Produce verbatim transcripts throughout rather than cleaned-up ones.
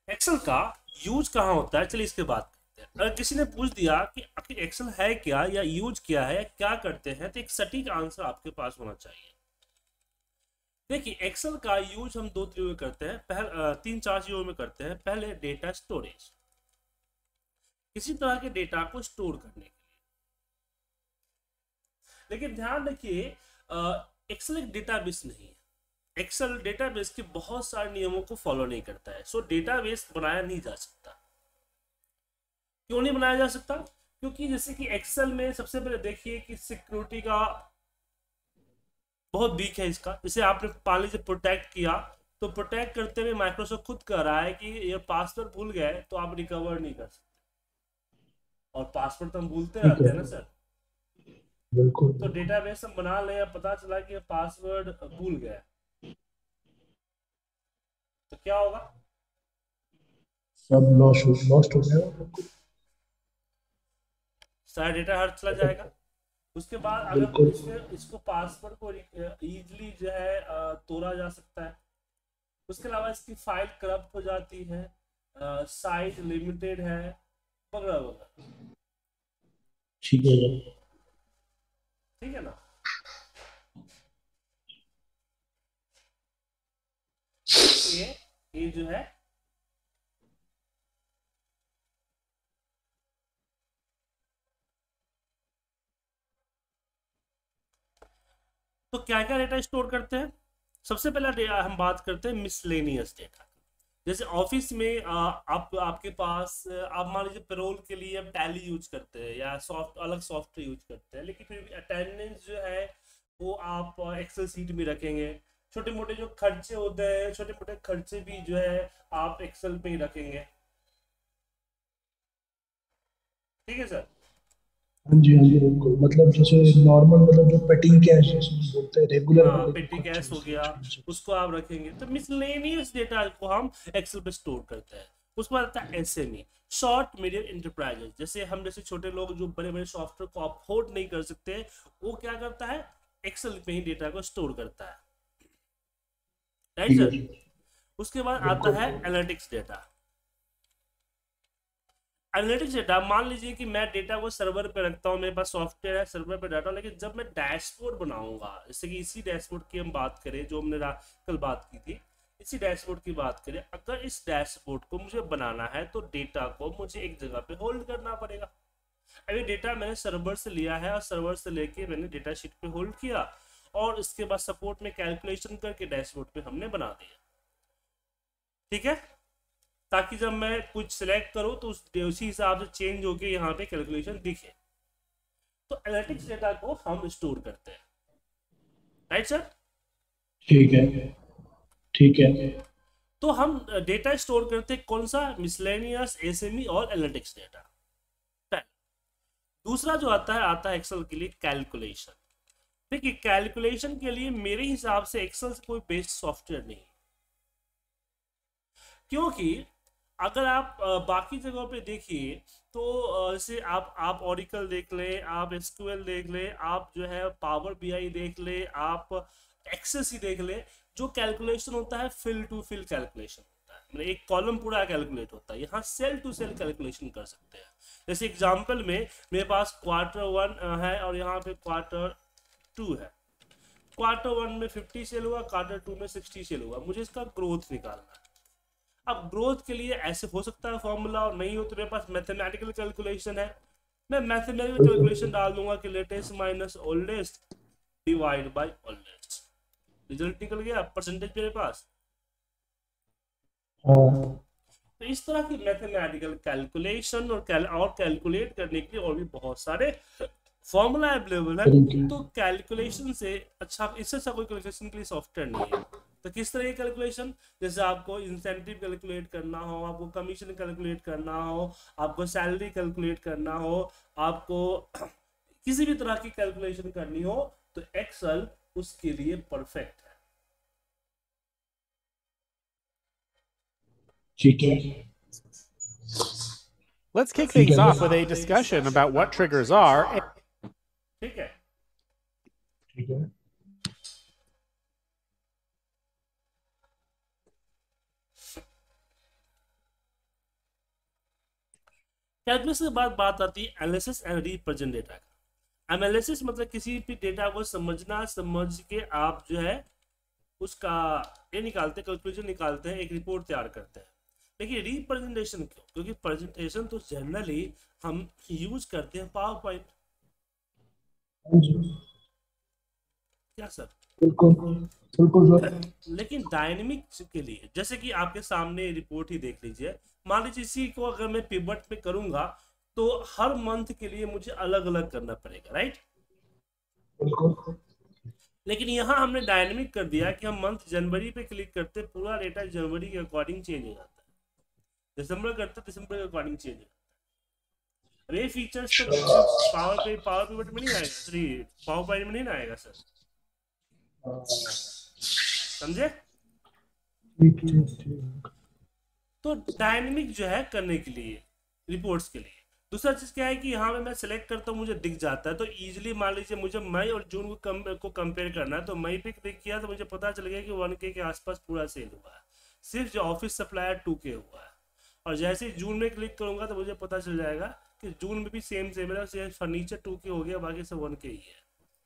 Excel का use कहाँ होता है, चलिए इसके बात करते हैं। अगर किसी ने पूछ दिया कि आखिर एक्सेल है क्या या यूज क्या है या क्या करते हैं, तो एक सटीक आंसर आपके पास होना चाहिए। देखिए, एक्सेल का यूज हम दो चीजों में करते हैं, पहले तीन चार चीजों में करते हैं। पहले डेटा स्टोरेज, किसी तरह के डेटा को स्टोर करने के लिए। लेकिन ध्यान रखिए, एक्सेल एक डेटाबेस नहीं है। एक्सेल डेटाबेस के बहुत सारे नियमों को फॉलो नहीं करता है, सो डेटाबेस बनाया नहीं जा सकता। क्यों नहीं बनाया जा सकता? क्योंकि जैसे कि एक्सेल में सबसे पहले देखिए कि सिक्योरिटी का बहुत वीक है इसका। जैसे आपने मान लीजिए प्रोटेक्ट किया, तो प्रोटेक्ट करते हुए माइक्रोसॉफ्ट खुद कह रहा है कि ये पासवर्ड भूल गए तो आप रिकवर नहीं कर सकते, और पासवर्ड तो हम भूलते ठीक रहते है। हैं ना सर। बिल्कुल तो बिल्कुल। डेटाबेस हम बना लें, पता चला कि पासवर्ड भूल गया, तो क्या होगा? सब लॉस्ट लॉस्ट हो जाएगा बिल्कुल। सारा डेटा हर चला जाएगा। उसके बाद अगर बिल्कुल। इसमें इसको पासवर्ड को इजीली जो है अ, तोड़ा जा सकता है। उसके अलावा इसकी फाइल करप्ट हो जाती है, साइज लिमिटेड है, वगैरह वगैरह। ठीक है सर। ठीक है ना? इसलिए ये जो है, तो क्या क्या डेटा स्टोर करते हैं? सबसे पहला डे- हम बात करते हैं मिसलेनियस डेटा। जैसे ऑफिस में आ, आप आपके पास आप मान लीजिए पेरोल के लिए आप टैली यूज करते हैं या सॉफ्ट अलग सॉफ्टवेयर यूज करते हैं, लेकिन फिर भी अटेंडेंस जो है वो आप एक्सेल सीट में रखेंगे। छोटे मोटे जो खर्चे होते हैं, छोटे मोटे खर्चे भी जो है आप एक्सेल पे ही रखेंगे। ठीक है सर। हाँ जी हाँ जी बिल्कुल, मतलब जैसे नॉर्मल, मतलब जो पेटी कैश जिसमें बोलते हैं, रेगुलर हाँ, वाले जो पेटी खर्चे कैश हो हैं, गया, उसको आप रखेंगे। तो मिसलेनियस डेटा को हम एक्सेल पे स्टोर करते हैं। उसके बाद आता है एसएमई, शॉर्ट मीडियम इंटरप्राइजेस। जैसे हम जैसे छोटे लोग जो बड़े बड़े सॉफ्टवेयर को अफोर्ड नहीं कर सकते, वो क्या करता है, एक्सेल पे ही डेटा को स्टोर करता है। राइट ठीक सर। है। उसके बाद आता बिल्कुल। है एनालिटिक्स डेटा। एनालिटिक्स डेटा, मान लीजिए कि मैं डेटा को सर्वर पे रखता हूँ, मेरे पास सॉफ्टवेयर है सर्वर पे डाटा, लेकिन जब मैं डैशबोर्ड बनाऊंगा, जैसे कि इसी डैशबोर्ड की हम बात करें जो हमने कल बात की थी, इसी डैशबोर्ड की बात करें, अगर इस डैशबोर्ड को मुझे बनाना है तो डेटा को मुझे एक जगह पे होल्ड करना पड़ेगा। अभी डेटा मैंने सर्वर से लिया है और सर्वर से लेके मैंने डेटा शीट पे होल्ड किया, और इसके बाद सपोर्ट में कैलकुलेशन करके डैशबोर्ड पे हमने बना दिया। ठीक है, ताकि जब मैं कुछ सिलेक्ट करूं तो उस उसी हिसाब से चेंज होके यहाँ पे कैलकुलेशन दिखे। तो एनालिटिक्स डेटा को हम स्टोर करते हैं। Right sir. ठीक है। ठीक है। तो हम डेटा स्टोर करते हैं कौन सा, मिसलेनियस, एसएमई और एनालिटिक्स डेटा। दूसरा जो आता है, आता है एक्सेल के लिए कैलकुलेशन। देखिए, कैलकुलेशन के लिए मेरे हिसाब से एक्सेल से कोई बेस्ट सॉफ्टवेयर नहीं, क्योंकि अगर आप अ, बाकी जगहों पे देखिए तो अ, जैसे आप आप ऑरिकल देख लें, आप एसक्यूएल देख लें, आप जो है पावर बीआई देख लें, आप एक्सेस ही देख लें, जो कैलकुलेशन होता है फिल टू फिल कैलकुलेशन होता है, मतलब एक कॉलम पूरा कैलकुलेट होता है। यहाँ सेल टू सेल कैलकुलेशन कर सकते हैं। जैसे एग्जांपल में मेरे पास क्वार्टर वन है और यहाँ पे क्वार्टर टू है। क्वार्टर वन में फिफ्टी सेल हुआ, क्वार्टर टू में सिक्सटी सेल हुआ, मुझे इसका ग्रोथ निकालना है। अब ग्रोथ के लिए ऐसे हो सकता है फॉर्मूला, और नहीं हो तो मेरे पास मैथमेटिकल कैलकुलेशन है। मैं मैथमेटिकल कैलकुलेशन डाल दूंगा कि latest minus oldest divide by oldest, result निकल गया, परसेंटेज मेरे पास। हाँ। तो इस तरह की मैथमेटिकल कैलकुलेशन और कैल और कैलकुलेट करने के लिए और भी बहुत सारे फॉर्मूला अवेलेबल है। तरीके। तो कैलकुलेशन से अच्छा, इससे अच्छा कोई कैलकुलेशन के लिए सॉफ्टवेयर नहीं है। तो किस तरह की कैलकुलेशन, जैसे आपको इंसेंटिव कैलकुलेट करना हो, आपको कमीशन कैलकुलेट करना हो, आपको सैलरी कैलकुलेट करना हो, आपको किसी भी तरह की कैलकुलेशन करनी हो, तो एक्सेल उसके लिए परफेक्ट है। ठीक है। Let's kick ठीक things है off with a sir. discussion about what triggers are. ठीक है। ठीक है। कैलकुलेशन के बाद बात आती है एनालिसिस एंड रिप्रेजेंट डेटा का। एनालिसिस मतलब किसी भी डेटा को समझना, समझ के आप जो है उसका ये निकालते हैं, कैलकुलेशन निकालते हैं, एक रिपोर्ट तैयार करते हैं। लेकिन रिप्रेजेंटेशन क्यों? क्योंकि प्रेजेंटेशन तो जनरली हम यूज करते हैं पावर पॉइंट। हाँ जी, क्या सर? बिल्कुल बिल्कुल सर। लेकिन डायनेमिक के लिए, जैसे कि आपके सामने रिपोर्ट ही देख लीजिए, मान लीजिए इसी को अगर मैं पिवट पे करूंगा तो हर मंथ के लिए मुझे अलग अलग करना पड़ेगा, राइट? बिल्कुल लेकिन यहाँ हमने डायनेमिक कर दिया कि हम मंथ जनवरी पे क्लिक करते, पूरा डेटा जनवरी के अकॉर्डिंग चेंज हो जाता है, दिसंबर करते दिसंबर के अकॉर्डिंग चेंज हो जाता है। अब ये फीचर्स तो पावर पे पावर पिवट में नहीं आएगा, सॉरी पावर पॉइंट में नहीं ना आएगा सर, समझे? ठीक ठीक ठीक। तो डायनेमिक जो है करने के लिए, रिपोर्ट्स के लिए। दूसरा चीज क्या है कि यहाँ पे मैं सिलेक्ट करता हूँ, मुझे दिख जाता है, तो इजीली मान लीजिए मुझे मई और जून को कम को कंपेयर करना है, तो मई पे क्लिक किया तो मुझे पता चल गया कि वन के के आसपास पूरा सेल हुआ है, सिर्फ जो ऑफिस सप्लायर टू के हुआ है। और जैसे ही जून में क्लिक करूंगा तो मुझे पता चल जाएगा कि जून में भी सेम सेम है, फर्नीचर टू के हो गया, बाकी सब वन के ही है।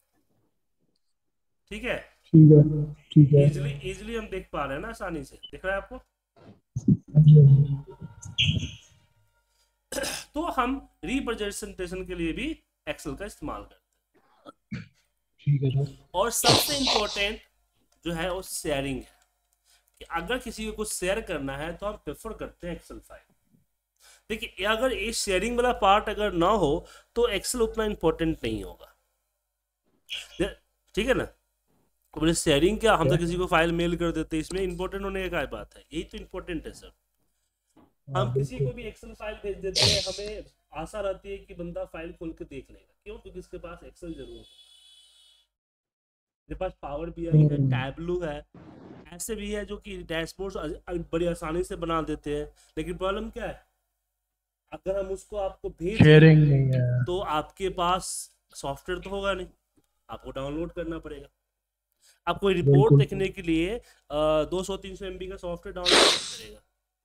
ठीक है, ठीक है ठीक है। इजिली इजिली हम देख पा रहे हैं ना, आसानी से दिख रहा है आपको। हाँ जी, हाँ जी। तो हम रिप्रेजेंटेशन के लिए भी एक्सेल का इस्तेमाल करते हैं। ठीक है सर। और सबसे इंपॉर्टेंट जो है वो शेयरिंग है, कि अगर किसी को कुछ शेयर करना है तो हम प्रेफर करते हैं एक्सेल फाइल। देखिए अगर ये शेयरिंग वाला पार्ट अगर ना हो तो एक्सेल उतना इंपॉर्टेंट नहीं होगा, ठीक है ना? तो बोले शेयरिंग क्या, हम तो किसी को फाइल मेल कर देते हैं, इसमें इंपॉर्टेंट होने का क्या बात है? यही तो इंपॉर्टेंट है सर। हम किसी को भी एक्सेल फाइल भेज देते हैं, हमें आशा रहती है कि बंदा फाइल खोल के देख लेगा, क्यों? क्योंकि इसके पास एक्सेल जरूर है, मेरे पास पावर बी आई है, टैबलू है, ऐसे भी है जो कि डैशबोर्ड बड़ी आसानी से बना देते हैं। लेकिन प्रॉब्लम क्या है, अगर हम उसको आपको भेज शेयरिंग नहीं है तो आपके पास सॉफ्टवेयर तो होगा नहीं, आपको डाउनलोड करना पड़ेगा। आपको रिपोर्ट बिल्कुल। देखने के लिए दो सौ तीन सौ एम बी का सॉफ्टवेयर डाउनलोड करना पड़ेगा,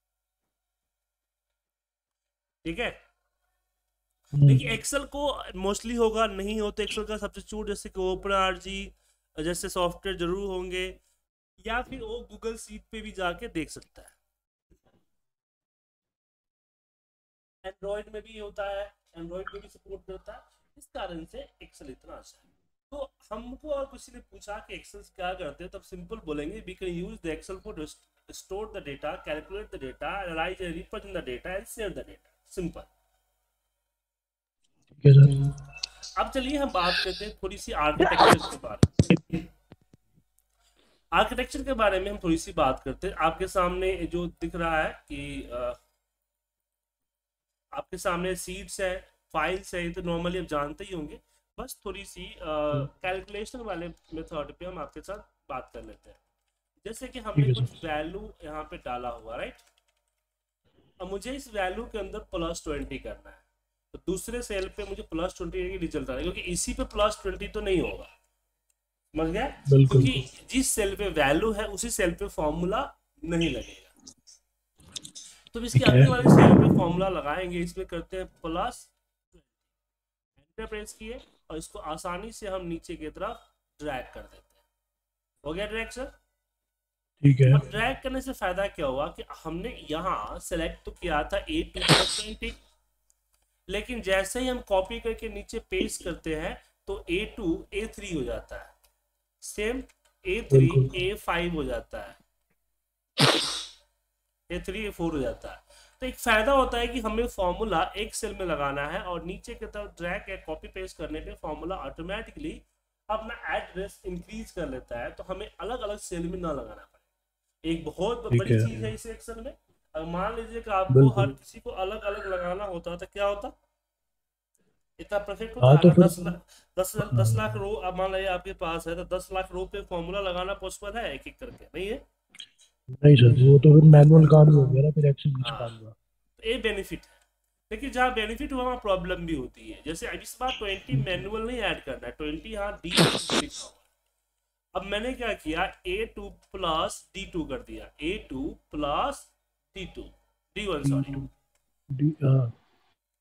ठीक है? देखिए एक्सेल को मोस्टली होगा, नहीं हो तो एक्सेल का सब्स्टिट्यूट जैसे कि ओपन आरजी जैसे सॉफ्टवेयर जरूर होंगे, या फिर वो गूगल सीट पे भी जाके देख सकता है। एंड्रॉइड में भी होता है, एंड्रॉइड में भी सपोर्ट करता है, इस कारण से एक्सेल इतना अच्छा है। तो हमको और किसी ने पूछा कि एक्सेल क्या करते हैं, तब सिंपल बोलेंगे we can use the Excel for store the data, calculate the data, analyse and represent the data and share the data, simple. अब चलिए हम बात करते हैं थोड़ी सी आर्किटेक्चर के बारे में। आर्किटेक्चर के बारे में हम थोड़ी सी बात करते हैं। आपके सामने जो दिख रहा है कि आ, आपके सामने सीट्स है, फाइल्स है, तो नॉर्मली आप जानते ही होंगे। बस थोड़ी सी कैलकुलेशन वाले मेथड पे हम आपके साथ बात कर लेते हैं। जैसे कि हमने कुछ वैल्यू यहाँ पे डाला हुआ, राइट? अब मुझे इस वैल्यू के अंदर प्लस ट्वेंटी करना है, तो दूसरे सेल पे मुझे प्लस ट्वेंटी रिजल्ट आ रहा है, क्योंकि इसी पे प्लस ट्वेंटी तो नहीं होगा, समझ गया? क्योंकि जिस सेल पे वैल्यू है उसी सेल पे फॉर्मूला नहीं लगेगा। तो इसके आगे वाले सेल पे फॉर्मूला लगाएंगे, इसमें करते हैं प्लस, एंटर प्रेस किए और इसको आसानी से हम नीचे की तरफ ड्रैग कर देते हैं। हो गया ड्रैग सर? ठीक है। अब ड्रैग करने से फायदा क्या हुआ कि हमने यहाँ सेलेक्ट तो किया था ए टू प्लस ट्वेंटी, लेकिन जैसे ही हम कॉपी करके नीचे पेस्ट करते हैं तो ए टू ए थ्री हो जाता है, same A three A five हो जाता है, ए थ्री ए फोर हो जाता है। तो एक फायदा होता है कि हमें फॉर्मूला एक सेल में लगाना है और नीचे की तरफ ड्रैग या कॉपी पेस्ट करने पे फॉर्मूला ऑटोमेटिकली अपना एड्रेस इंक्रीज कर लेता है, तो हमें अलग अलग सेल में ना लगाना पड़े। एक बहुत बड़ी चीज है इस एक्सेल में। अगर मान लीजिए कि आपको हर किसी को अलग अलग लगाना होता तो क्या होता? इतना परफेक्ट होता? अगर दस लाख दस दस लाख रो अब मान लीजिए आपके पास है, तो दस लाख रो पे फॉर्मूला लगाना पॉसिबल है एक एक करके? नहीं है, नहीं सर, वो तो फिर मैनुअल काम ही हो गया ना, फिर एक्सेल में काम हुआ। तो ये बेनिफिट है। लेकिन जहाँ बेनिफिट हुआ वहाँ प्रॉब्लम भी होती है। जैसे अब इस बार ट्वेंटी मैनुअल नहीं ऐड करना है, ट्वेंटी यहाँ डी लिखा हुआ है। अब मैंने क्या किया, A two plus D two कर दिया, A two plus D two D one sorry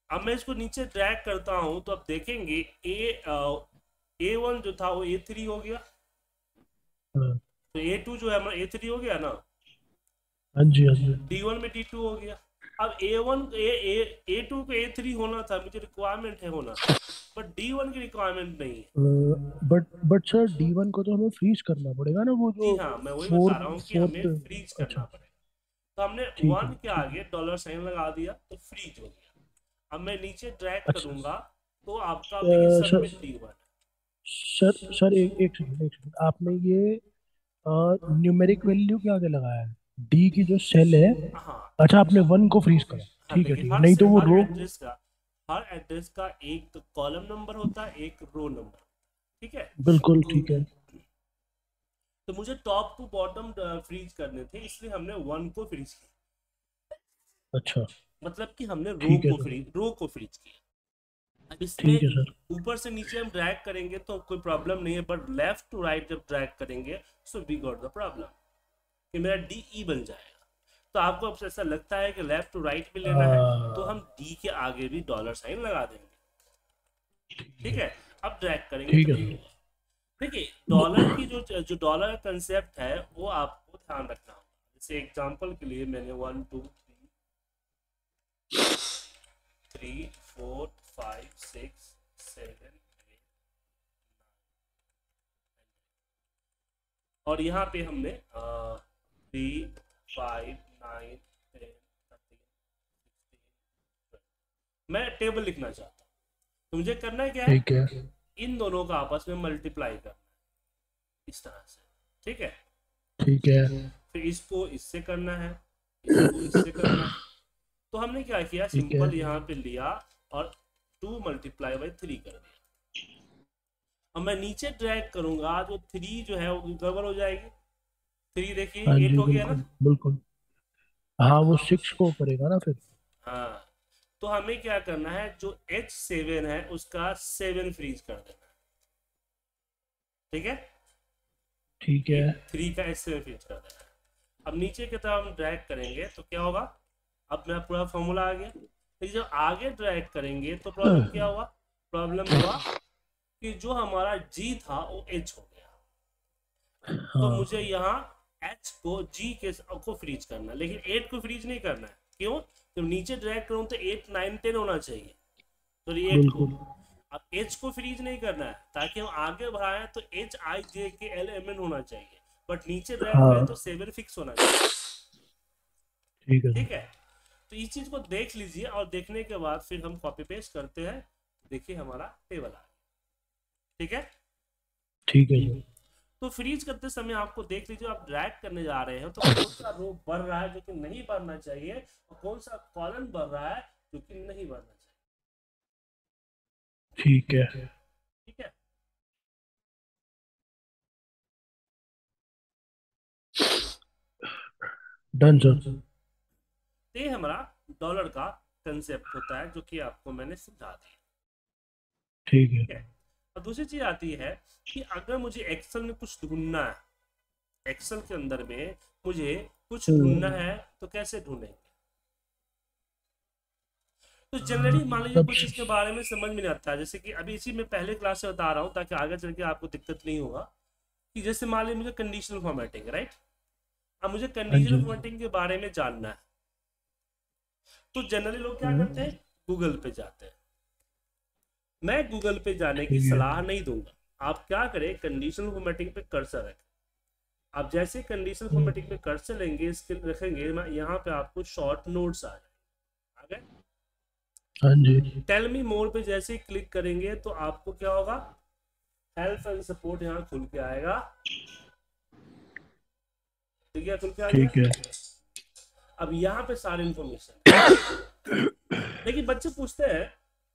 अब मैं इसको नीचे ड्रैग करता हूं तो आप देखेंगे ए ए वन जो था वो ए थ्री हो गया, हाँ तो ए टू जो है हमारा ए थ्री हो गया ना, हाँ जी हाँ जी। डी वन में डी टू हो गया। अब ए one A A A to को ए थ्री होना था, मुझे रिक्वायरमेंट है होना, बट डी वन की रिक्वायरमेंट नहीं है। But but sir D one को तो हमें फ्रीज करना पड़ेगा ना, वो जी जो हाँ, मैं वही फोर बता रहा हूँ कि फोर हमें पे। फ्रीज करना अच्छा पड़ेगा। तो हमने ठीक वन है के ठीक है। आगे डॉलर साइन लगा दिया तो फ्रीज हो गया। अब मैं नीचे ड्रैग अच्छा करूंगा तो आपका अ, देखिए sir submit D one. Sir sir एक एक सेकंड एक सेकंड, आपने ये न्यूमेरिक वैल्यू क्या आगे लगाया है? डी की जो सेल है, हाँ अच्छा आपने वन को फ्रीज करा। हाँ, ठीक है देखिए ठीक है, हर नहीं से तो वो हर रो। एड्रेस का हर एड्रेस का एक कॉलम नंबर होता है, एक रो नंबर, ठीक है। बिल्कुल ठीक है। तो मुझे टॉप टू बॉटम फ्रीज करने थे, इसलिए हमने वन को फ्रीज किया, अच्छा मतलब कि हमने रो ठीक है को सर। फ्रीज रो को फ्रीज किया। अब ठीक है इसमें सर। ऊपर से नीचे हम ड्रैग करेंगे तो कोई प्रॉब्लम नहीं है, बट लेफ्ट टू राइट जब ड्रैग करेंगे so we got the problem कि मेरा डी ई बन जाएगा। तो आपको अब ऐसा लगता है कि लेफ्ट टू राइट भी लेना है तो हम डी के आगे भी डॉलर साइन लगा देंगे, ठीक है। अब ड्रैग करेंगे ठीक तो है ये सर। होगा। देखिए डॉलर की जो जो डॉलर का कंसेप्ट है वो आपको ध्यान रखना होगा। जैसे एग्जांपल के लिए मैंने one two three three four five six seven और यहाँ पे हमने three five nine ten thirteen sixteen, मैं टेबल लिखना चाहता हूँ तो मुझे करना क्या है, ठीक है इन दोनों का आपस में मल्टीप्लाई करना है इस तरह से, ठीक है। ठीक है। फिर इसको इससे करना है, इसको इससे करना है। तो हमने क्या किया, ठीक है सिंपल यहाँ पे लिया और टू मल्टीप्लाई बाई थ्री कर दिया। अब मैं नीचे ड्रैग करूंगा जो थ्री जो है वो गड़बड़ हो जाएगी। थ्री देखिए हाँ एट जी हो गया ना, बिल्कुल बिल्कुल। हाँ वो सिक्स को करेगा ना फिर। हाँ। तो हमें क्या करना है, जो एच सेवन है उसका सेवन फ्रीज कर देना है, ठीक है। ठीक है थ्री का एच सेवन फ्रीज कर देना है। अब नीचे की तरफ हम ड्रैग करेंगे तो क्या होगा, अब मेरा पूरा फॉर्मूला आ गया। फिर जब आगे ड्रैग करेंगे तो प्रॉब्लम क्या हुआ, प्रॉब्लम हुआ कि जो हमारा जी था वो एच हो गया। तो हाँ मुझे यहाँ एच को जी के को फ्रीज करना है, लेकिन एट को फ्रीज नहीं करना है। क्यों, जब नीचे ड्रैग करूँ तो एट नाइन टेन होना चाहिए, तो ये एट को। बिल्कुल अब एच को फ्रीज नहीं करना है ताकि हम आगे बढ़ाएं तो एच आई जे के एल एम एन होना चाहिए, बट नीचे ड्रैग हाँ करें तो सेवन फिक्स होना चाहिए, ठीक है ठीक है। तो इस चीज को देख लीजिए और देखने के बाद फिर हम कॉपी पेस्ट करते हैं। देखिए हमारा टेबल आ गया, ठीक है। ठीक है सर। तो फ्रीज करते समय आपको देख लीजिए, आप ड्रैग करने जा रहे हो तो कौन सा रो बढ़ रहा है जो कि नहीं बढ़ना चाहिए और कौन सा कॉलम बढ़ रहा है जो कि नहीं बढ़ना चाहिए, ठीक है ठीक है। Done sir. ये हमारा डॉलर का कंसेप्ट होता है जो कि आपको मैंने समझा दिया, ठीक है ठीक है। और दूसरी चीज आती है कि अगर मुझे एक्सेल में कुछ ढूंढना है, एक्सेल के अंदर में मुझे कुछ ढूंढना है तो कैसे ढूंढेंगे। तो जनरली मान लीजिए कुछ चीज के बारे में समझ में नहीं आता है, जैसे कि अभी इसी में पहले क्लास से बता रहा हूँ ताकि आगे चल के आपको दिक्कत नहीं होगा। कि जैसे मान लीजिए मुझे कंडीशनल फॉर्मेटिंग, राइट। अब मुझे हाँ कंडीशनल जी फॉर्मेटिंग के बारे में जानना है तो जनरली लोग क्या करते हैं, गूगल पे जाते हैं। मैं गूगल पे जाने की ठीक है सलाह नहीं दूंगा। आप क्या करें, कंडीशनल फॉर्मेटिंग पे कर्सर रखें। आप जैसे कंडीशनल फॉर्मेटिंग पे कर्सर लेंगे, इसके रखेंगे, यहाँ पे आपको शॉर्ट नोट्स आ जाए आ गए। हाँ जी टेल मी मोर पे जैसे ही क्लिक करेंगे तो आपको क्या होगा, हेल्प एंड सपोर्ट यहाँ खुल के आएगा, ठीक है, खुल के आ गया। ठीक है। अब यहाँ पे सारी इंफॉर्मेशन, लेकिन बच्चे पूछते हैं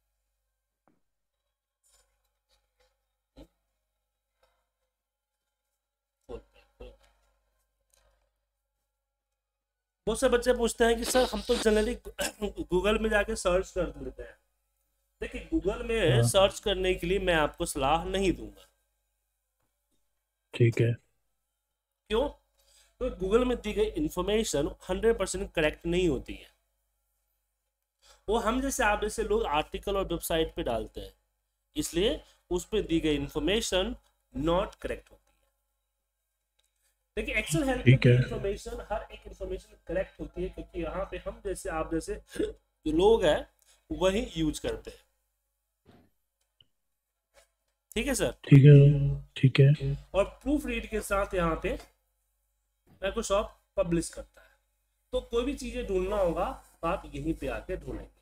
बहुत से बच्चे पूछते हैं कि सर हम तो जनरली गूगल में जाके सर्च कर लेते हैं। देखिए गूगल में हाँ सर्च करने के लिए मैं आपको सलाह नहीं दूंगा। ठीक है क्यों, तो गूगल में दी गई इंफॉर्मेशन हंड्रेड परसेंट करेक्ट नहीं होती है। वो हम जैसे आप जैसे लोग आर्टिकल और वेबसाइट पे डालते हैं, इसलिए उस पर दी गई इंफॉर्मेशन नॉट करेक्ट होती है। देखिए एक्सेल हेल्प ठीक है। इंफॉर्मेशन, हर एक इंफॉर्मेशन करेक्ट होती है, क्योंकि यहाँ पे हम जैसे आप जैसे जो लोग हैं वही यूज करते हैं। ठीक है सर। ठीक है ठीक है। और प्रूफ रीड के साथ यहाँ पे माइक्रोसॉफ्ट पब्लिश करता है। तो कोई भी चीजें ढूंढना होगा तो आप यहीं पे आके ढूंढेंगे।